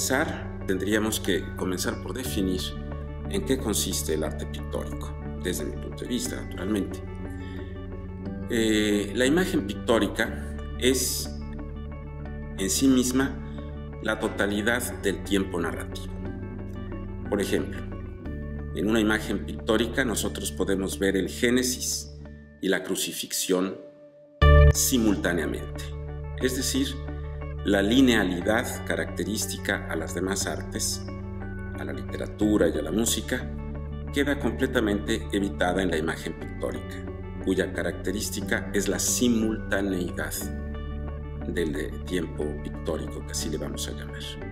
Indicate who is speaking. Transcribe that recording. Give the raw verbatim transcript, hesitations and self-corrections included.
Speaker 1: comenzar, tendríamos que comenzar por definir en qué consiste el arte pictórico, desde mi punto de vista, naturalmente. Eh, la imagen pictórica es en sí misma la totalidad del tiempo narrativo. Por ejemplo, en una imagen pictórica nosotros podemos ver el Génesis y la crucifixión simultáneamente, es decir, la linealidad característica a las demás artes, a la literatura y a la música, queda completamente evitada en la imagen pictórica, cuya característica es la simultaneidad del tiempo pictórico, que así le vamos a llamar.